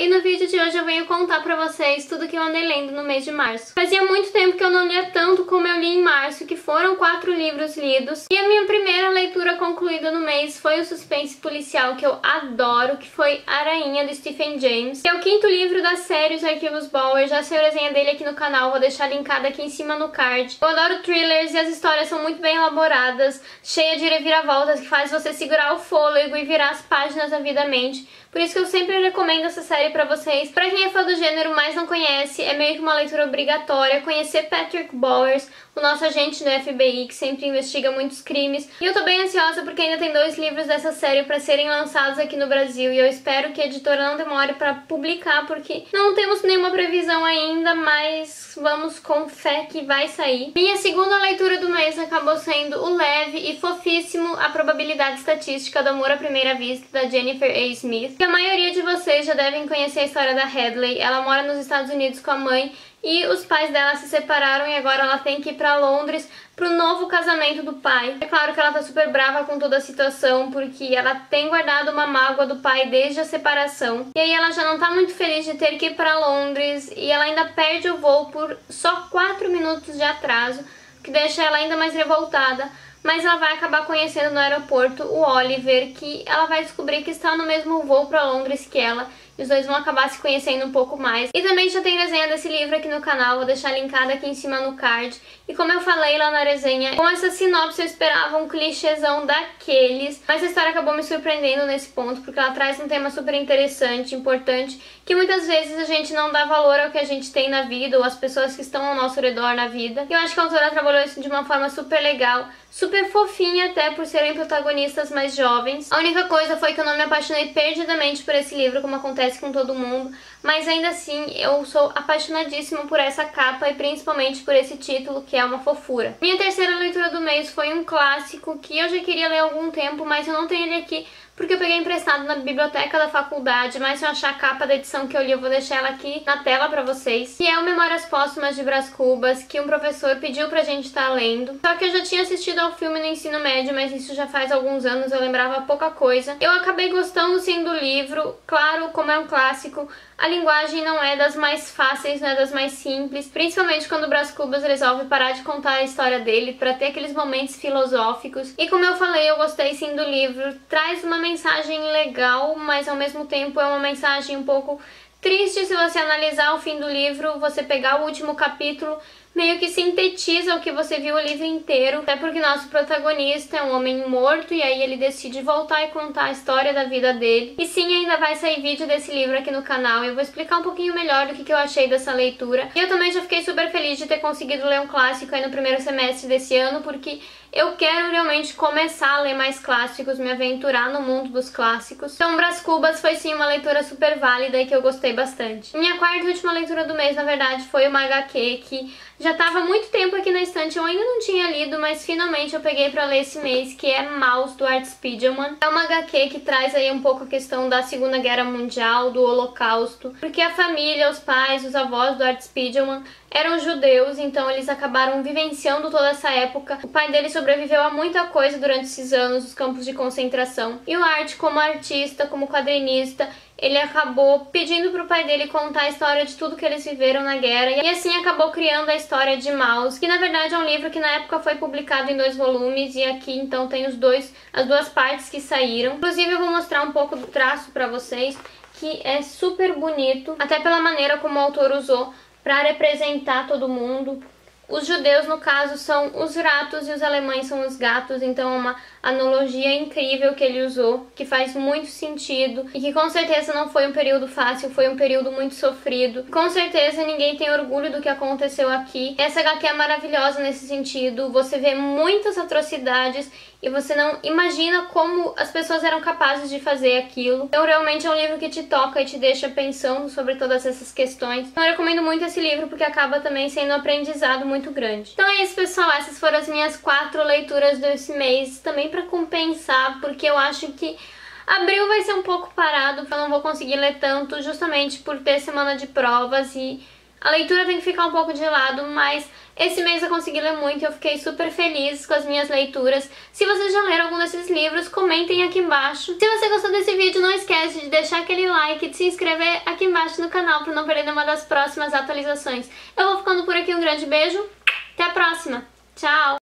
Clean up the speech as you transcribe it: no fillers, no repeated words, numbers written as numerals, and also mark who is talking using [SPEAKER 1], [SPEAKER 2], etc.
[SPEAKER 1] e no vídeo de hoje eu venho contar pra vocês tudo que eu andei lendo no mês de março. Fazia muito tempo que eu não lia tanto como eu li em março, que foram 4 livros lidos, e a minha primeira leitura concluída no mês foi o suspense policial que eu adoro, que foi A Rainha, do Stephen James, que é o 5º livro da série Os Arquivos Bauer. Já saiu a resenha dele aqui no canal, vou deixar linkada aqui em cima no card. Eu adoro thrillers e as histórias são muito bem elaboradas, cheia de reviravoltas que faz você segurar o fôlego e virar as páginas avidamente. Por isso que eu sempre recomendo essa série pra vocês. Pra quem é fã do gênero, mas não conhece, é meio que uma leitura obrigatória conhecer Patrick Bowers, o nosso agente do FBI, que sempre investiga muitos crimes. E eu tô bem ansiosa porque ainda tem 2 livros dessa série pra serem lançados aqui no Brasil, e eu espero que a editora não demore pra publicar, porque não temos nenhuma previsão ainda, mas vamos com fé que vai sair. Minha segunda leitura do mês acabou sendo o leve e fofíssimo A Probabilidade Estatística do Amor à Primeira Vista, da Jennifer A. Smith. A maioria de vocês já devem conhecer a história da Hadley. Ela mora nos Estados Unidos com a mãe e os pais dela se separaram e agora ela tem que ir pra Londres pro novo casamento do pai. É claro que ela tá super brava com toda a situação porque ela tem guardado uma mágoa do pai desde a separação. E aí ela já não tá muito feliz de ter que ir pra Londres e ela ainda perde o voo por só 4 minutos de atraso, o que deixa ela ainda mais revoltada. Mas ela vai acabar conhecendo no aeroporto o Oliver, que ela vai descobrir que está no mesmo voo para Londres que ela, e os dois vão acabar se conhecendo um pouco mais. E também já tem resenha desse livro aqui no canal, vou deixar linkada aqui em cima no card. E como eu falei lá na resenha, com essa sinopse eu esperava um clichêzão daqueles, mas a história acabou me surpreendendo nesse ponto, porque ela traz um tema super interessante, importante, que muitas vezes a gente não dá valor ao que a gente tem na vida, ou às pessoas que estão ao nosso redor na vida. E eu acho que a autora trabalhou isso de uma forma super legal, super fofinha até por serem protagonistas mais jovens. A única coisa foi que eu não me apaixonei perdidamente por esse livro, como acontece com todo mundo, mas ainda assim eu sou apaixonadíssima por essa capa e principalmente por esse título, que é uma fofura. Minha terceira leitura do mês foi um clássico que eu já queria ler há algum tempo, mas eu não tenho ele aqui porque eu peguei emprestado na biblioteca da faculdade, mas se eu achar a capa da edição que eu li, eu vou deixar ela aqui na tela pra vocês. Que é o Memórias Póstumas de Brás Cubas, que um professor pediu pra gente estar lendo. Só que eu já tinha assistido ao filme no ensino médio, mas isso já faz alguns anos, eu lembrava pouca coisa. Eu acabei gostando sim do livro, claro, como é um clássico, a linguagem não é das mais fáceis, não é das mais simples, principalmente quando o Brás Cubas resolve parar de contar a história dele pra ter aqueles momentos filosóficos. E como eu falei, eu gostei sim do livro, traz uma mensagem legal, mas ao mesmo tempo é uma mensagem um pouco triste. Se você analisar o fim do livro, você pegar o último capítulo, meio que sintetiza o que você viu o livro inteiro, até porque nosso protagonista é um homem morto e aí ele decide voltar e contar a história da vida dele. E sim, ainda vai sair vídeo desse livro aqui no canal e eu vou explicar um pouquinho melhor do que eu achei dessa leitura. E eu também já fiquei super feliz de ter conseguido ler um clássico aí no primeiro semestre desse ano, porque eu quero realmente começar a ler mais clássicos, me aventurar no mundo dos clássicos. Então Brás Cubas foi sim uma leitura super válida e que eu gostei bastante. Minha quarta e última leitura do mês, na verdade, foi uma HQ que já estava há muito tempo aqui na estante, eu ainda não tinha lido, mas finalmente eu peguei pra ler esse mês, que é Maus, do Art Spiegelman. É uma HQ que traz aí um pouco a questão da Segunda Guerra Mundial, do Holocausto, porque a família, os pais, os avós do Art Spiegelman eram judeus, então eles acabaram vivenciando toda essa época. O pai dele sobreviveu a muita coisa durante esses anos, os campos de concentração. E o Art, como artista, como quadrinista, ele acabou pedindo pro pai dele contar a história de tudo que eles viveram na guerra, e assim acabou criando a história de Maus, que na verdade é um livro que na época foi publicado em 2 volumes, e aqui então tem as 2 partes que saíram. Inclusive eu vou mostrar um pouco do traço pra vocês, que é super bonito, até pela maneira como o autor usou para representar todo mundo. Os judeus, no caso, são os ratos e os alemães são os gatos, então é uma analogia incrível que ele usou, que faz muito sentido e que com certeza não foi um período fácil, foi um período muito sofrido. Com certeza ninguém tem orgulho do que aconteceu aqui. Essa HQ é maravilhosa nesse sentido, você vê muitas atrocidades e você não imagina como as pessoas eram capazes de fazer aquilo. Então realmente é um livro que te toca e te deixa pensando sobre todas essas questões. Então eu recomendo muito esse livro porque acaba também sendo um aprendizado muito grande. Então é isso, pessoal, essas foram as minhas 4 leituras desse mês, também pra compensar, porque eu acho que abril vai ser um pouco parado, eu não vou conseguir ler tanto justamente por ter semana de provas e A leitura tem que ficar um pouco de lado, mas esse mês eu consegui ler muito e eu fiquei super feliz com as minhas leituras. Se vocês já leram algum desses livros, comentem aqui embaixo. Se você gostou desse vídeo, não esquece de deixar aquele like e de se inscrever aqui embaixo no canal para não perder nenhuma das próximas atualizações. Eu vou ficando por aqui, um grande beijo, até a próxima, tchau!